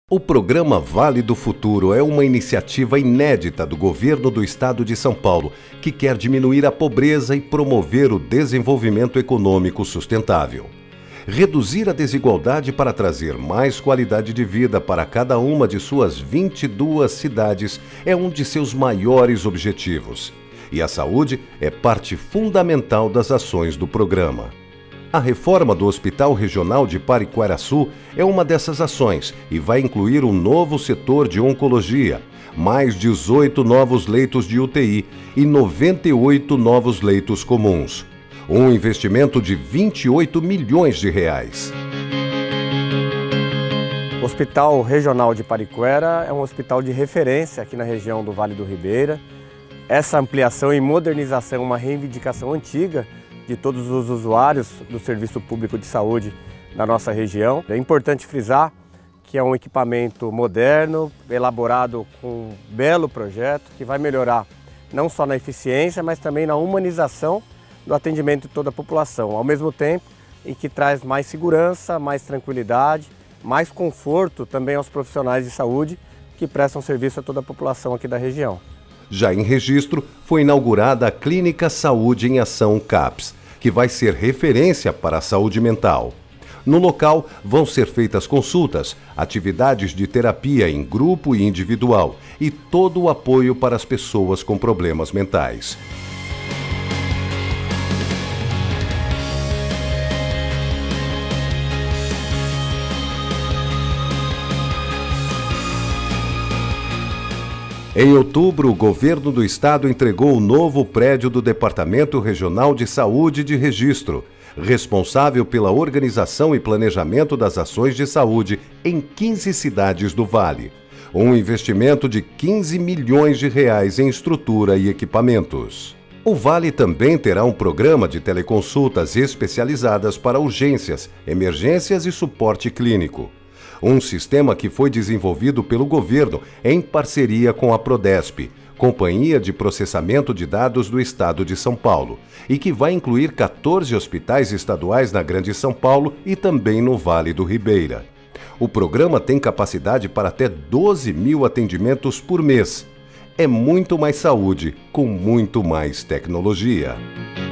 O programa Vale do Futuro é uma iniciativa inédita do governo do estado de São Paulo, que quer diminuir a pobreza e promover o desenvolvimento econômico sustentável. Reduzir a desigualdade para trazer mais qualidade de vida para cada uma de suas 22 cidades é um de seus maiores objetivos. E a saúde é parte fundamental das ações do programa. A reforma do Hospital Regional de Pariqueraçu é uma dessas ações e vai incluir um novo setor de oncologia, mais 18 novos leitos de UTI e 98 novos leitos comuns. Um investimento de 28 milhões de reais. O Hospital Regional de Pariquera é um hospital de referência aqui na região do Vale do Ribeira. Essa ampliação e modernização é uma reivindicação antiga de todos os usuários do Serviço Público de Saúde da nossa região. É importante frisar que é um equipamento moderno, elaborado com um belo projeto que vai melhorar não só na eficiência, mas também na humanização do atendimento de toda a população, ao mesmo tempo em que traz mais segurança, mais tranquilidade, mais conforto também aos profissionais de saúde que prestam serviço a toda a população aqui da região. Já em Registro, foi inaugurada a Clínica Saúde em Ação CAPS, que vai ser referência para a saúde mental. No local vão ser feitas consultas, atividades de terapia em grupo e individual e todo o apoio para as pessoas com problemas mentais. Em outubro, o governo do estado entregou o novo prédio do Departamento Regional de Saúde de Registro, responsável pela organização e planejamento das ações de saúde em 15 cidades do Vale. Um investimento de 15 milhões de reais em estrutura e equipamentos. O Vale também terá um programa de teleconsultas especializadas para urgências, emergências e suporte clínico. Um sistema que foi desenvolvido pelo governo em parceria com a Prodesp, Companhia de Processamento de Dados do Estado de São Paulo, e que vai incluir 14 hospitais estaduais na Grande São Paulo e também no Vale do Ribeira. O programa tem capacidade para até 12 mil atendimentos por mês. É muito mais saúde com muito mais tecnologia.